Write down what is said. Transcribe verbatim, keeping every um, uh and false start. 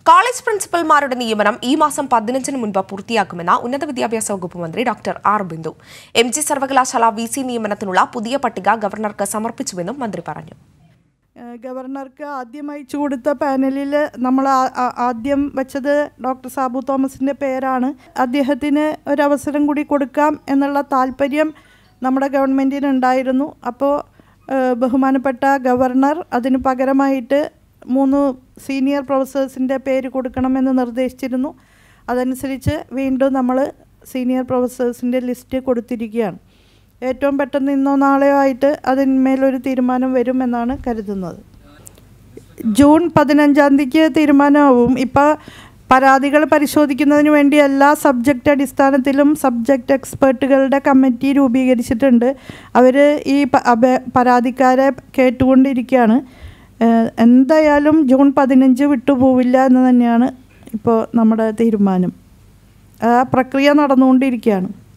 College പ്രിൻസിപ്പൽമാരുടെ നിയമനം ഈ മാസം പതിനഞ്ചിന് മുൻപ് പൂർത്തിയാക്കുമെന്ന് ഉന്നത വിദ്യാഭ്യാസ വകുപ്പ് മന്ത്രി doctor R Bindu. M G സർവകലാശാല വി സി നിയമനത്തിനുള്ള പുതിയ പട്ടിക ഗവർണർക്ക് സമർപ്പിച്ചുവെന്നും മന്ത്രി പറഞ്ഞു. ഗവർണർക്ക് ആദ്യമായി ചൂടുത്ത പാനലിൽ നമ്മൾ ആദ്യം വെച്ചത് ഡോക്ടർ സാബു തോമസിൻ്റെ പേരാണ്. അദ്ദേഹത്തിന് ഒരവസരം കൂടി കൊടുക്കാം എന്നുള്ള താല്പര്യം നമ്മുടെ ഗവൺമെൻറ്റിനുണ്ടായിരുന്നു. അപ്പോൾ ബഹുമാനപ്പെട്ട ഗവർണർ അതിന് പകരമായിട്ട് മൂന്ന് സീനിയർ പ്രൊഫസേഴ്സിൻ്റെ പേര് കൊടുക്കണമെന്ന് നിർദ്ദേശിച്ചിരുന്നു. അതനുസരിച്ച് വീണ്ടും നമ്മൾ സീനിയർ പ്രൊഫസേഴ്സിൻ്റെ ലിസ്റ്റ് കൊടുത്തിരിക്കുകയാണ്. ഏറ്റവും പെട്ടെന്ന് ഇന്നോ നാളെയോ ആയിട്ട് അതിന്മേലൊരു തീരുമാനം വരുമെന്നാണ് കരുതുന്നത്. ജൂൺ പതിനഞ്ചാം തീയതിക്ക് തീരുമാനമാവും. ഇപ്പോൾ പരാതികൾ പരിശോധിക്കുന്നതിന് വേണ്ടി എല്ലാ സബ്ജക്റ്റ് അടിസ്ഥാനത്തിലും സബ്ജക്റ്റ് എക്സ്പേർട്ടുകളുടെ കമ്മിറ്റി രൂപീകരിച്ചിട്ടുണ്ട്. അവർ ഈ പരാതിക്കാരെ കേട്ടുകൊണ്ടിരിക്കുകയാണ്. എന്തായാലും ജൂൺ പതിനഞ്ച് വിട്ടുപോവില്ല എന്ന് തന്നെയാണ് ഇപ്പോൾ നമ്മുടെ തീരുമാനം. ആ പ്രക്രിയ നടന്നുകൊണ്ടിരിക്കുകയാണ്.